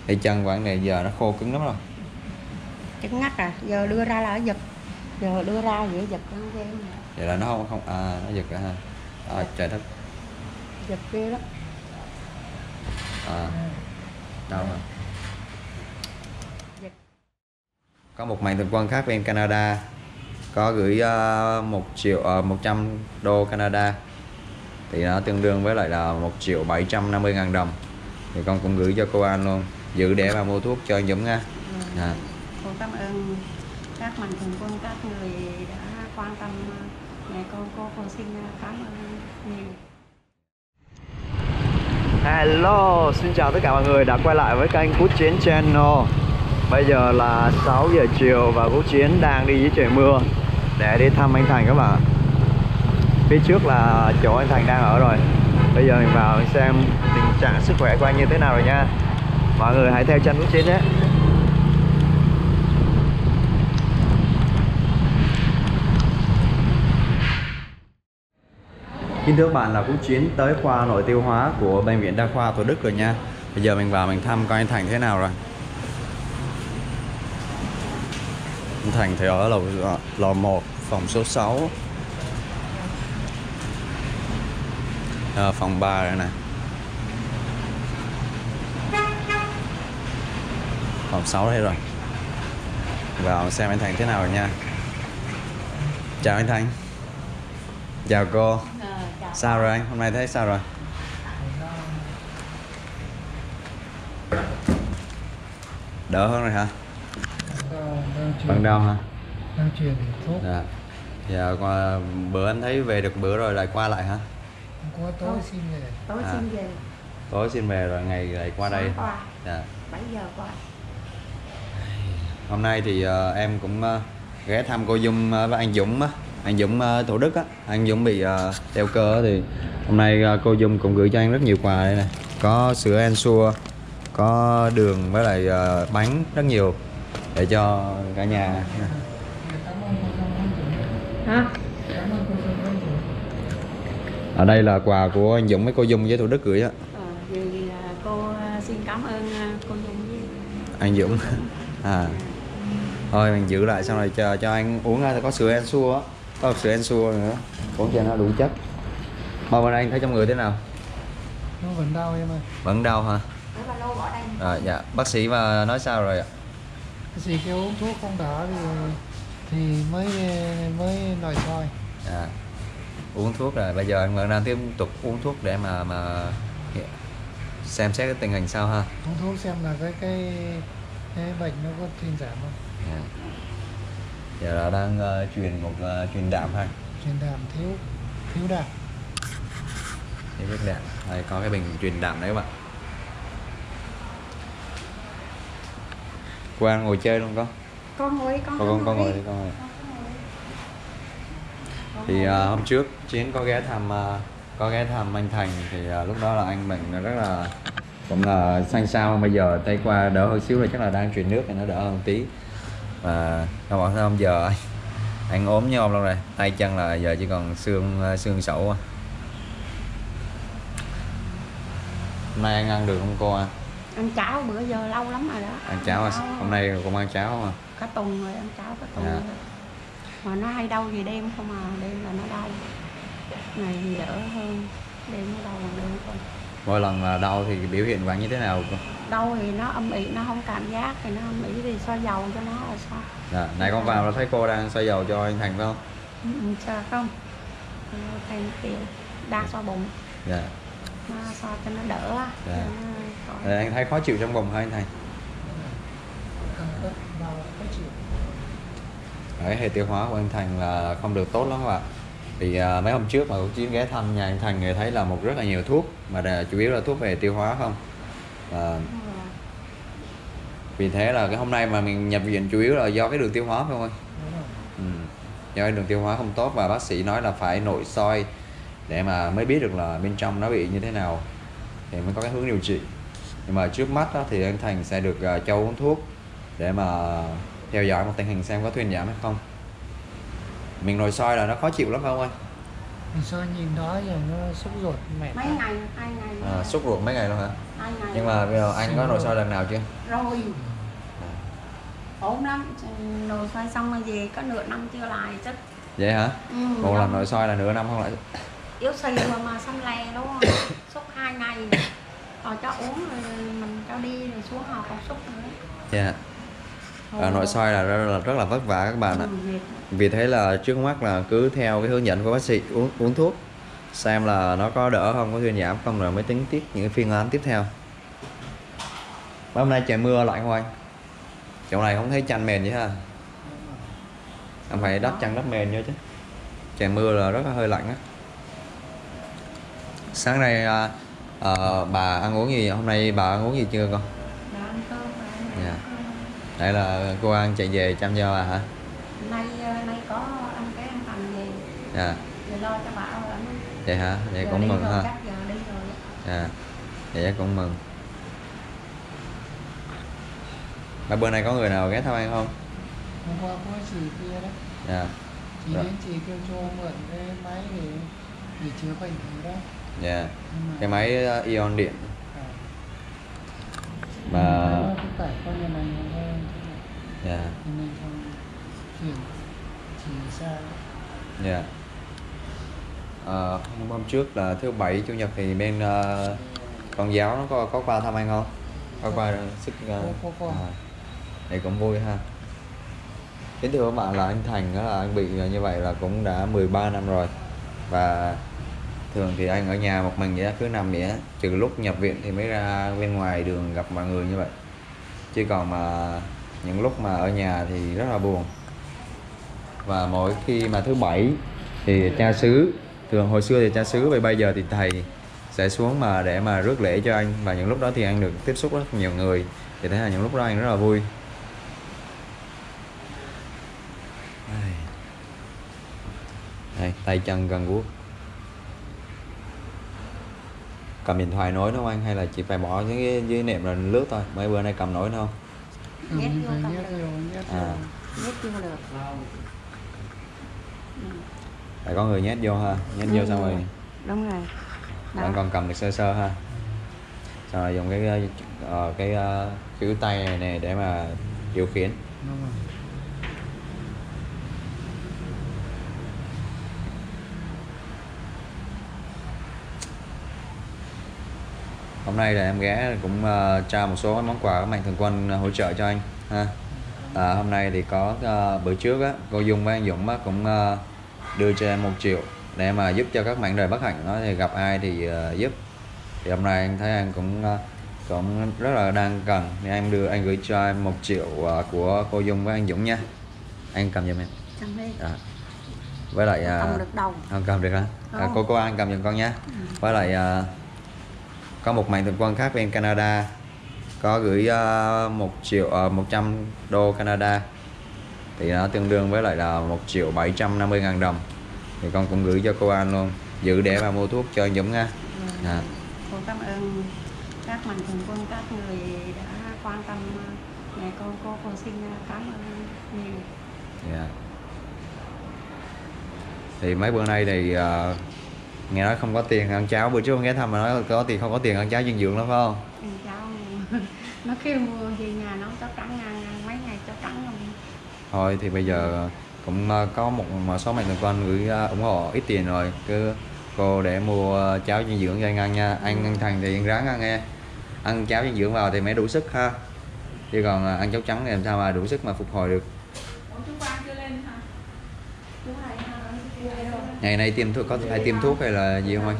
Tay chân của anh này giờ nó khô cứng lắm rồi. Cứng ngắc à, giờ đưa ra là nó giật. Giờ đưa ra vậy giật nó ghê. Vậy là nó không nó giật ra ha. Trời đất. Giật ghê lắm. Đâu mà. Có một mạnh thường quân khác bên Canada có gửi 1.100 đô Canada, thì nó tương đương với lại là 1.750.000 đồng, thì con cũng gửi cho cô An luôn, giữ để mà mua thuốc cho anh Dũng nha. Cô cảm ơn các mạnh thường quân, các người đã quan tâm mẹ cô xin cảm ơn nhiều. Hello, xin chào tất cả mọi người đã quay lại với kênh Quốc Chiến Channel. Bây giờ là 6 giờ chiều và Quốc Chiến đang đi dưới trời mưa để đi thăm anh Thành các bạn. Phía trước là chỗ anh Thành đang ở rồi. Bây giờ mình vào mình xem tình trạng sức khỏe của anh như thế nào rồi nha. Mọi người hãy theo chân Quốc Chiến nhé. Kính thưa các bạn, là Quốc Chiến tới khoa nội tiêu hóa của Bệnh viện Đa khoa Thủ Đức rồi nha. Bây giờ mình vào mình thăm coi anh Thành thế nào rồi. Anh Thành thì ở lò 1, phòng số 6. Phòng 3 đây này. Phòng 6 đây rồi. Vào xem anh Thành thế nào rồi nha. Chào anh Thành. Chào cô. Sao rồi anh? Hôm nay thấy sao rồi? Đỡ hơn rồi hả? Vẫn đau hả? Đang truyền thuốc. Dạ. Dạ, bữa anh thấy về được bữa rồi lại qua lại hả? Có tối xin về. Tối xin về. Tối xin về rồi ngày lại qua đây. Qua. Dạ. 7 giờ qua. Hôm nay thì em cũng ghé thăm cô Dung với anh Dũng á. Anh Dũng Thủ Đức á. Anh Dũng bị teo cơ á, thì hôm nay cô Dung cũng gửi cho anh rất nhiều quà đây này. Có sữa Ensure, có đường với lại bánh rất nhiều để cho cả nhà. Hả? Ở đây là quà của anh Dũng với cô Dung với Thủ Đức gửi á. Vì cô xin cảm ơn cô Dung với Anh Dũng. Thôi mình giữ lại xong rồi cho anh uống ra, có sữa Ensure á, có sữa Ensure nữa, uống cho nó đủ chất. Bên anh thấy trong người thế nào? Nó vẫn đau em ơi. Vẫn đau hả? Dạ, bác sĩ mà nói sao rồi ạ? Bác sĩ kêu uống thuốc không đỡ thì mới nội soi. Uống thuốc rồi, bây giờ anh vẫn đang tiếp tục uống thuốc để mà xem xét cái tình hình sao ha. Uống thuốc xem là cái bệnh nó có thuyên giảm không. Giờ là đang truyền đạm ha. Truyền đạm thiếu đạm. Thiếu biết đạm. Đây có cái bình truyền đạm đấy các bạn. Qua ngồi chơi luôn con. con ngồi. Thì hôm trước Chiến có ghé thăm anh Thành, thì lúc đó là anh bệnh rất là cũng là xanh xao, bây giờ tay qua đỡ hơn xíu rồi, chắc là đang truyền nước thì nó đỡ hơn tí. Và các bạn thấy không, giờ anh ốm như ông luôn rồi, tay chân là giờ chỉ còn xương sẩu. Hôm nay anh ăn được không cô à? Ăn cháo bữa giờ lâu lắm rồi đó. Ăn cháo à? Hôm nay cũng ăn cháo không à? Cả tuần rồi ăn cháo cả tuần. Mà nó hay đau gì đêm không à, đêm là nó đau. Ngày thì đỡ hơn, đêm nó đau, đêm không. Mỗi lần là đau thì biểu hiện bạn như thế nào cô? Đau thì nó âm ỉ, nó không cảm giác, thì nó âm ỉ thì xoa dầu cho nó là sao. Nãy con vào là thấy cô đang xoa dầu cho anh Thành phải không? Sao không? Thành tiểu đang xoa bụng. Nó xoa cho nó đỡ á. Anh thấy khó chịu trong bụng hả anh Thành? Cái hệ tiêu hóa của anh Thành là không được tốt lắm các bạn. Thì mấy hôm trước mà Chiến ghé thăm nhà anh Thành thì thấy là rất là nhiều thuốc, mà chủ yếu là thuốc về tiêu hóa không. Vì thế là cái hôm nay mà mình nhập viện chủ yếu là do cái đường tiêu hóa phải không anh? Do cái đường tiêu hóa không tốt, và bác sĩ nói là phải nội soi để mà mới biết được là bên trong nó bị như thế nào thì mới có cái hướng điều trị. Nhưng mà trước mắt đó, thì anh Thành sẽ được cho uống thuốc để mà theo dõi một tình hình xem có thuyên giảm hay không. Mình nội soi là nó khó chịu lắm phải không anh? Mình sao nhìn đó giờ nó sốt ruột mẹ. Mấy ngày, 2 ngày. Sốt ruột mấy ngày luôn hả? 2 ngày. Nhưng mà bây giờ anh có nội soi lần nào chưa? Rồi. Ổn lắm, nội soi xong rồi về có nửa năm chưa lại chứ. Vậy hả? Một lần Đúng. nội soi là nửa năm không lại. Yếu xì mà xăm lè đúng không? Sốt 2 ngày. Họ cho uống rồi mình cho đi rồi xuống họ còn sốt nữa. Dạ. Nội soi là rất là vất vả các bạn ạ. Mệt. Vì thế là trước mắt là cứ theo cái hướng dẫn của bác sĩ uống thuốc, xem là nó có đỡ không, có thuyên giảm không, rồi mới tính tiếp những cái phương án tiếp theo. Hôm nay trời mưa lạnh không anh? Chỗ này không thấy chăn mền vậy ha? Anh phải đắp chăn đắp mền vô chứ. Trời mưa là rất là hơi lạnh á. Sáng nay bà ăn uống gì? Hôm nay bà ăn uống gì chưa con? Đã ăn cơm rồi. Dạ. Đây là cô An chạy về chăm cho bà hả? Nay có ăn cái ăn tầm gì? Dạ. Rồi lo cho bà ở. Vậy hả? Vậy Giờ cũng đi mừng rồi, ha. chắc giờ đi rồi. Dạ. Vậy cũng mừng. Mà bữa nay có người nào ghé thăm anh không? Hôm qua có chị kia đó. Dạ. Chị Rồi. đến chị kêu cho mượn cái máy để chữa bệnh gì đó. Dạ. Nhưng mà Cái máy ion điện. mà Mà cũng phải có nhà này hơn. dạ. Cho nên không chuyển chỉ sao. Dạ. Hôm trước là thứ bảy chủ nhật thì bên con giáo nó có qua thăm anh không? Có qua sức Có. thì cũng vui ha. Kính thưa các bạn, là anh Thành đó, là anh bị như vậy là cũng đã 13 năm rồi. Và thường thì anh ở nhà một mình vậy đó, cứ nằm vậy á, trừ lúc nhập viện thì mới ra bên ngoài đường gặp mọi người như vậy. Chứ còn mà những lúc mà ở nhà thì rất là buồn. Và mỗi khi mà thứ bảy thì cha xứ, thường hồi xưa thì cha xứ, vậy bây giờ thì thầy sẽ xuống mà để mà rước lễ cho anh. Và những lúc đó thì anh được tiếp xúc rất nhiều người, thì thế là những lúc đó anh rất là vui. Đây, tay chân gần guốc. Cầm điện thoại nối không anh, hay là chỉ phải bỏ dưới nệm rồi lướt thôi? Mấy bữa nay cầm nổi nữa không? Nhét vô Phải cầm nhét được. vô, nhét vô. Nhét vô được. Phải có người nhét vô ha, nhét vô xong rồi Đúng rồi. bạn còn cầm được sơ sơ ha. Xong rồi dùng cái chữ tay này nè để mà điều khiển. Đúng rồi. Hôm nay là em ghé cũng trao một số món quà của Mạnh Thường Quân hỗ trợ cho anh ha. Hôm nay thì có bữa trước á, cô Dung với anh Dũng á, cũng đưa cho em 1 triệu để mà giúp cho các mảnh đời bất hạnh đó, thì gặp ai thì giúp. Thì hôm nay anh thấy anh cũng rất là đang cần, thì anh gửi cho em 1 triệu của cô Dung với anh Dũng nha. Anh cầm giùm em. Cầm đi. Với lại Cầm được đâu. không cầm được hả? Cô An cầm giùm con nha. Với lại có một Mạnh Thường Quân khác bên Canada có gửi 1.100 đô Canada, thì nó tương đương với lại là 1.750.000 đồng. Thì con cũng gửi cho cô An luôn, giữ để mà mua thuốc cho anh Dũng nha. Cô cảm ơn các Mạnh Thường Quân, các người đã quan tâm mẹ con cô xin cảm ơn nhiều. Yeah. Thì mấy bữa nay thì nghe nói không có tiền ăn cháo, bữa trước ghé thăm mà nói có tiền, không có tiền ăn cháo dinh dưỡng lắm phải không? Ăn cháo nó kêu mua về nhà nó cháo trắng, ăn mấy ngày cháo trắng rồi. Thôi thì bây giờ cũng có một số Mạnh Thường Quân gửi ủng hộ ít tiền rồi, cứ cô để mua cháo dinh dưỡng cho anh ăn nha. Anh Thành thì anh ráng ăn nghe, ăn cháo dinh dưỡng vào thì mới đủ sức ha, chứ còn ăn cháo trắng thì làm sao mà đủ sức mà phục hồi được. Ngày nay tiêm thuốc, có phải tiêm thuốc hay là gì không anh?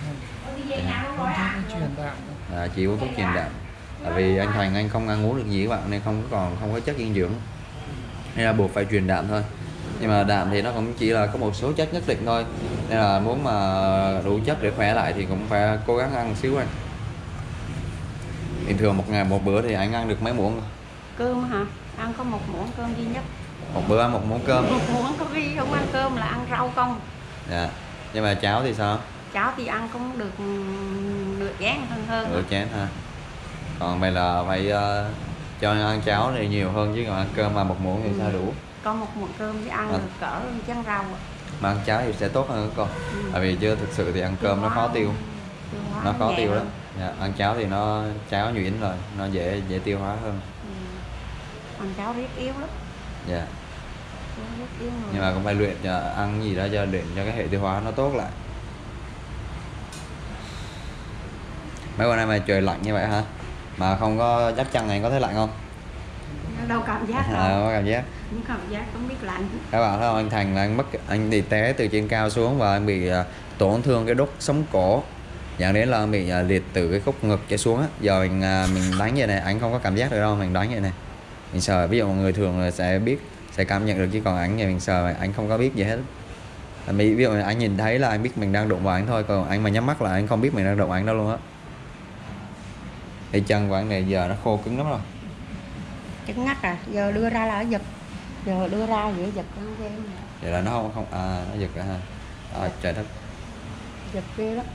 Truyền đạm. Chỉ uống thuốc truyền đạm. Tại vì anh Thành anh không ăn uống được gì các bạn, nên không có chất dinh dưỡng, nên là buộc phải truyền đạm thôi. Nhưng mà đạm thì nó cũng chỉ là có một số chất nhất định thôi, nên là muốn mà đủ chất để khỏe lại thì cũng phải cố gắng ăn một xíu anh. Bình thường một ngày một bữa thì anh ăn được mấy muỗng? Cơm hả? Ăn có 1 muỗng cơm duy nhất. Một bữa ăn 1 muỗng cơm? 1 muỗng, có khi không ăn cơm là ăn rau không. Dạ. Nhưng mà cháo thì sao? Cháo thì ăn cũng được nửa chén hơn. Nửa chén ha. Còn vậy là phải cho ăn cháo thì nhiều hơn, chứ còn ăn cơm mà 1 muỗng thì sao đủ? Có 1 muỗng cơm thì ăn được cỡ chén rau. mà ăn cháo thì sẽ tốt hơn con. Tại vì chưa thực sự thì ăn cơm nó khó tiêu, nó khó tiêu lắm. Dạ, ăn cháo thì nó cháo nhuyễn rồi, nó dễ tiêu hóa hơn. Ăn cháo riết yếu lắm. Dạ. Riết yếu rồi. Nhưng mà cũng phải luyện cho ăn gì đó cho luyện cho cái hệ tiêu hóa nó tốt lại. Mấy bữa nay mà trời lạnh như vậy hả? Mà không có đắp chăn này có thấy lạnh không? Đâu cảm giác đâu. Không có cảm giác. Không cảm giác, không biết lạnh. Các bạn thấy không, anh Thành là anh bị té từ trên cao xuống và anh bị tổn thương cái đốt sống cổ, dẫn đến là anh bị liệt từ cái khúc ngực trở xuống á. Giờ mình đánh vậy này, anh không có cảm giác được đâu, mình đánh vậy này, mình sờ, ví dụ người thường là sẽ biết, sẽ cảm nhận được, chứ còn anh mình sờ anh không có biết gì hết. Ví dụ anh nhìn thấy là anh biết mình đang đụng vào anh thôi, còn anh mà nhắm mắt là anh không biết mình đang đụng anh đâu luôn á. Cái chân của anh này giờ nó khô cứng lắm rồi. Cứng ngắc à, giờ đưa ra là giật. Giờ đưa ra vậy giật nó ghê. Vậy là nó không nó giật ra ha. Trời đất. Giật ghê lắm.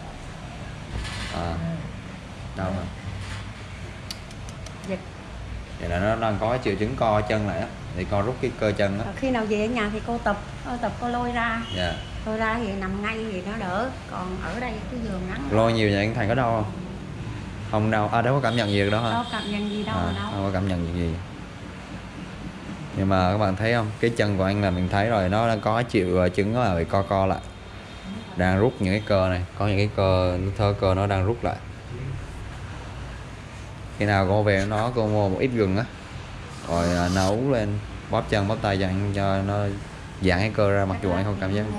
Đâu mà. Giật. Vậy là nó đang có triệu chứng co chân lại á, thì con rút cái cơ chân á. Khi nào về ở nhà thì cô tập cô lôi ra. Dạ. Lôi ra thì nằm ngay thì nó đỡ, còn ở đây cái giường nắng. Lôi nhiều vậy anh Thành có đau không? Không đau, đâu có cảm nhận gì được đâu hả? Đâu cảm nhận gì đâu đâu. Không có cảm nhận gì. Nhưng mà các bạn thấy không, cái chân của anh là mình thấy rồi, nó đang có triệu chứng là bị co lại, đang rút những cái cơ này, có những cái cơ nó đang rút lại. Khi nào cô về nó cô mua một ít gừng á, rồi nấu lên bóp chân bóp tay cho anh, cho nó giãn cái cơ ra, mặc dù anh không cảm giác.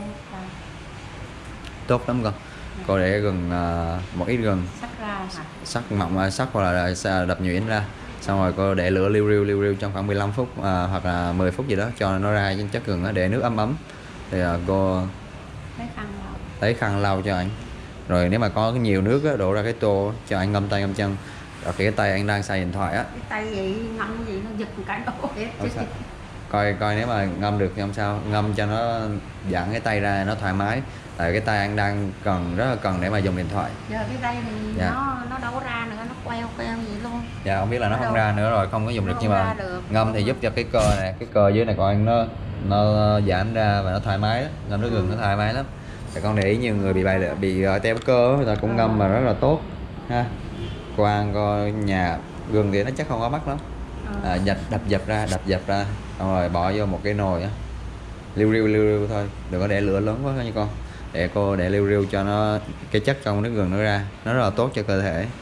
Tốt lắm con. Cô để gừng, một ít gừng Sắc ra hả? sắc mỏng, sắc hoặc là đập nhuyễn ra, xong rồi cô để lửa liu riu trong khoảng 15 phút hoặc là 10 phút gì đó cho nó ra chất gừng đó, để nước ấm thì cô lấy khăn lau cho anh. Rồi nếu mà có nhiều nước á, đổ ra cái tô cho anh ngâm tay ngâm chân. Rồi cái tay anh đang xài điện thoại á, cái tay gì ngâm gì nó giật một cái đổ hết. Coi nếu mà ngâm được thì không sao, ngâm cho nó giãn cái tay ra nó thoải mái. Tại cái tay anh đang rất là cần để mà dùng điện thoại. Giờ cái tay thì nó đâu ra nữa, nó queo gì luôn. Dạ không biết là nó không ra nữa rồi, không có dùng được, nhưng mà ngâm thì giúp cho cái cơ này, cái cơ dưới này của anh nó giãn ra và nó thoải mái đó. Ngâm nước gừng nó thoải mái lắm. Thì con để ý nhiều người bị teo cơ người ta cũng ngâm mà rất là tốt ha. Qua nhà gừng thì nó chắc không có mắc lắm. Đập dập ra xong rồi bỏ vô một cái nồi á, liu riu thôi, đừng có để lửa lớn quá nha con. Để cô để liu riu cho nó cái chất trong nước gừng nó ra, nó rất là tốt cho cơ thể.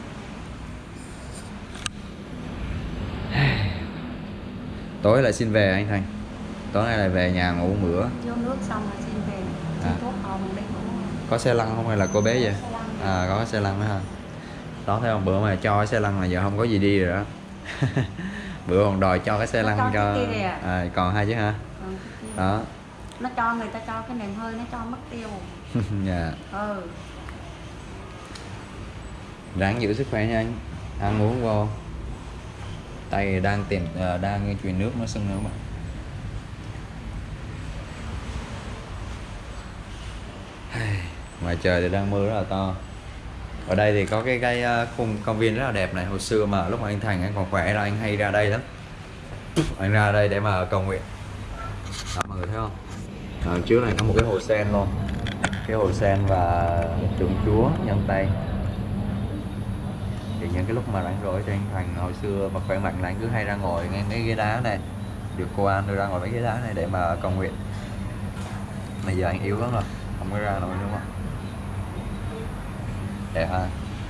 Tối lại xin về anh Thành, tối nay lại về nhà ngủ một bữa. Vô nước xong rồi xin về, xin thuốc hồng đi ngủ. Có xe lăn không hay là cô bé vậy? Có xe lăn đó ha. Đó thấy không, bữa mà cho cái xe lăn là giờ không có gì đi rồi đó. Bữa còn đòi cho cái xe lăn cho còn hai chứ ha. Đó. Nó cho người ta cho cái nệm hơi, nó cho mất tiêu. Dạ. Ráng giữ sức khỏe nha anh. Ăn uống vô. Tay đang truyền nước nó sưng nữa mà. Ngoài trời thì đang mưa rất là to. Ở đây thì có cái khung công viên rất là đẹp này. Hồi xưa mà lúc mà anh Thành anh còn khỏe là anh hay ra đây lắm. Anh ra đây để mà cầu nguyện. Đó, mọi người thấy không? Trước này có một cái hồ sen luôn. Cái hồ sen và tượng Chúa nhân tay. Thì những cái lúc mà rảnh rỗi cho anh Thành hồi xưa mà khỏe mạnh là anh cứ hay ra ngồi ngay mấy ghế đá này. Được cô An đưa ra ngồi mấy ghế đá này để mà cầu nguyện. Bây giờ anh yếu lắm rồi, không có ra nổi đúng không? Đẹp ha.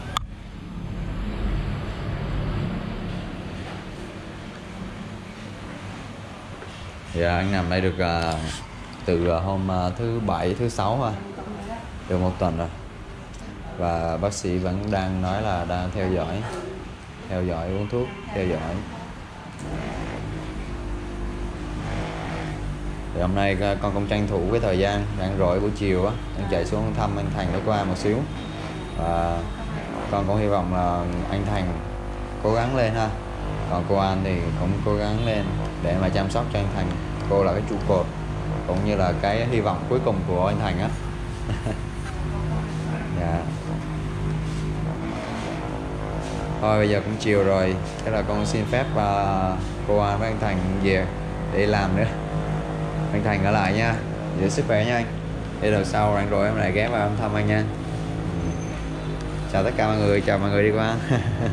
Dạ anh nằm đây được từ hôm thứ Bảy, thứ Sáu ha, được 1 tuần rồi. Và bác sĩ vẫn đang nói là đang theo dõi uống thuốc, theo dõi. Thì hôm nay con cũng tranh thủ cái thời gian rảnh rỗi buổi chiều á, anh chạy xuống thăm anh Thành với cô An một xíu. Và con cũng hy vọng là anh Thành cố gắng lên ha. Còn cô An thì cũng cố gắng lên để mà chăm sóc cho anh Thành. Cô là cái trụ cột cũng như là cái hy vọng cuối cùng của anh Thành á. Dạ. Thôi bây giờ cũng chiều rồi, thế là con xin phép cô An với anh Thành về để làm nữa. Anh Thành ở lại nha. Giữ sức khỏe nha anh. Để đợt sau rảnh rồi em lại ghé vào em thăm anh nha. Chào tất cả mọi người, chào mọi người đi qua.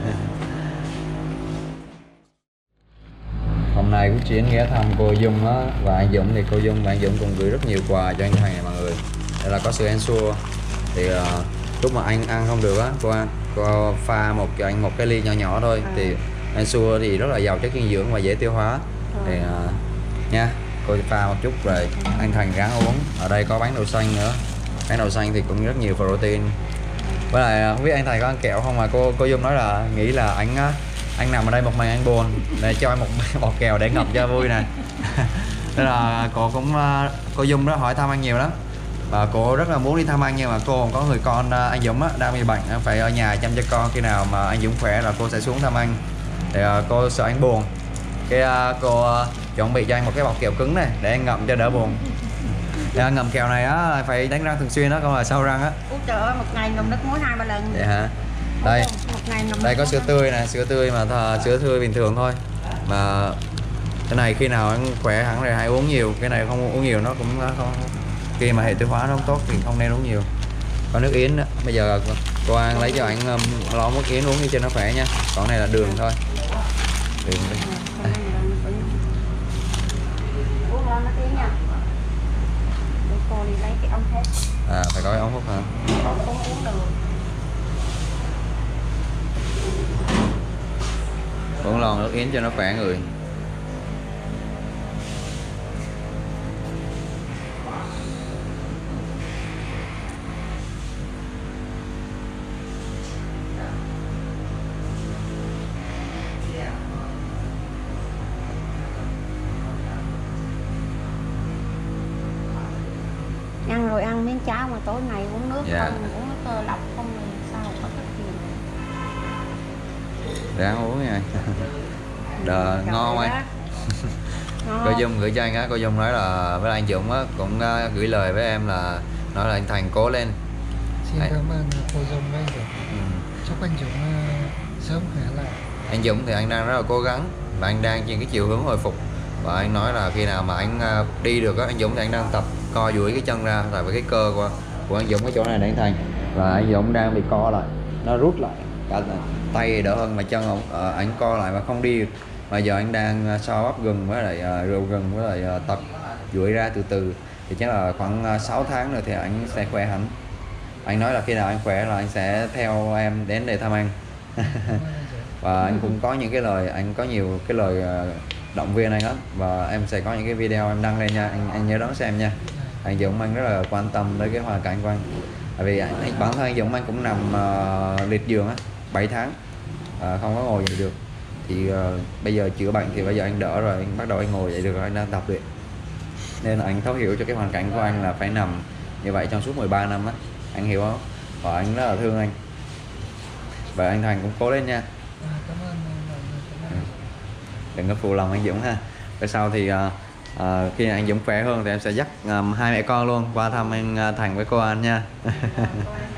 Hôm nay Quốc Chiến ghé thăm cô Dung á, và anh Dũng, thì cô Dung và anh Dũng cùng gửi rất nhiều quà cho anh Thành này mọi người. Đây là có sữa Ensure, thì lúc mà anh ăn không được á, cô pha cho anh một cái ly nhỏ nhỏ thôi. Thì Ensure thì rất là giàu chất dinh dưỡng và dễ tiêu hóa. Thì nha, cô pha một chút rồi anh Thành ráng uống. Ở đây có bánh đậu xanh nữa, bánh đậu xanh thì cũng rất nhiều protein. Với lại không biết anh Thành có ăn kẹo không, mà cô Dung nói là nghĩ là anh nằm ở đây một mình anh buồn, để cho anh một bọc kẹo để ngậm cho vui nè. Nên là cô Dung đó hỏi thăm anh nhiều lắm, và cô rất là muốn đi thăm anh, nhưng mà cô còn có người con anh Dũng á, đang bị bệnh, phải ở nhà chăm cho con. Khi nào mà anh Dũng khỏe là cô sẽ xuống thăm anh, thì cô sợ anh buồn. Cô chuẩn bị cho anh một cái bọc kẹo cứng này để anh ngậm cho đỡ buồn. Để ngậm kẹo này á phải đánh răng thường xuyên đó, không là sâu răng á. Ủa trời ơi, một ngày ngậm nước muối 2-3 lần. Vậy hả? Đây, đây có sữa tươi nè, sữa tươi mà sữa tươi bình thường thôi. Mà cái này khi nào anh khỏe hẳn rồi hãy uống nhiều. Cái này không uống nhiều nó cũng không, khi mà hệ tiêu hóa nó không tốt thì không nên uống nhiều. Có nước yến đó. Bây giờ cô An lấy cho anh lon nước yến uống đi cho nó khỏe nha. Còn này là đường thôi. Đường đi. Uống lon nước yến nha. Để cô đi lấy cái ống hút. Phải có cái ống hút hả? Không uống được. Uống lon nước yến cho nó khỏe người. Ăn rồi ăn miếng cháo mà tối ngày uống nước Dạ. không, uống nước lọc không thì sao có thích gì. Ráng uống nha. Ngon không anh? Cô Dung gửi cho anh á, cô Dung nói là với anh Dũng á cũng gửi lời với em là nói là anh Thành cố lên. Xin cảm ơn cô Dung với anh Dũng. Chúc anh Dũng sớm khỏe lại. Anh Dũng thì anh đang rất là cố gắng và anh đang trên cái chiều hướng hồi phục, và anh nói là khi nào mà anh đi được á, anh Dũng thì anh đang tập co duỗi cái chân ra, tại vì cái cơ của anh Dũng cái chỗ này để anh Thành, và anh Dũng đang bị co lại, nó rút lại, cả tay đỡ hơn mà chân anh co lại mà không đi được. Bây giờ anh đang so bắp gừng với lại rượu gừng với lại tập duỗi ra từ từ, thì chắc là khoảng 6 tháng nữa thì anh sẽ khỏe hẳn. Anh nói là khi nào anh khỏe là anh sẽ theo em đến để thăm anh. Và anh cũng có những cái lời, anh có nhiều cái lời động viên anh lắm, và em sẽ có những cái video em đăng lên nha, anh nhớ đón xem nha. Anh Dũng anh rất là quan tâm tới cái hoàn cảnh của anh, tại vì bản thân anh Dũng anh cũng nằm liệt giường á 7 tháng, không có ngồi dậy được. Thì bây giờ chữa bệnh thì bây giờ anh đỡ rồi, anh bắt đầu anh ngồi dậy được rồi, anh đang tập luyện. Nên là anh thấu hiểu cho cái hoàn cảnh của anh là phải nằm như vậy trong suốt 13 năm á, anh hiểu không? Và anh rất là thương anh, và anh Thành cũng cố lên nha. Cảm ơn mọi người. Đừng có phụ lòng anh Dũng ha. Cái sau thì khi anh Dũng khỏe hơn thì em sẽ dắt hai mẹ con luôn qua thăm anh Thành với cô An nha.